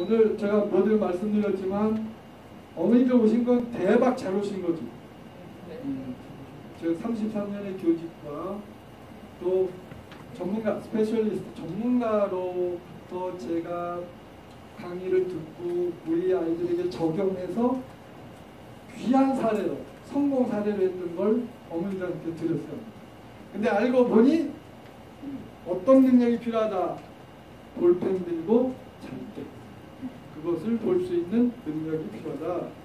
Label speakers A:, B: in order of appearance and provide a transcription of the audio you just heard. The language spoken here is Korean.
A: 오늘 제가 뭐들 말씀드렸지만 어머니들 오신 건 대박 잘 오신 거죠. 저 33년의 교직과 또 전문가, 스페셜리스트 전문가로부터 제가 강의를 듣고 우리 아이들에게 적용해서 귀한 사례로, 성공 사례로 했던 걸 어머니들한테 드렸어요. 근데 알고 보니 어떤 능력이 필요하다. 볼펜 들고 잘 때 그것을 볼 수 있는 능력이 필요하다.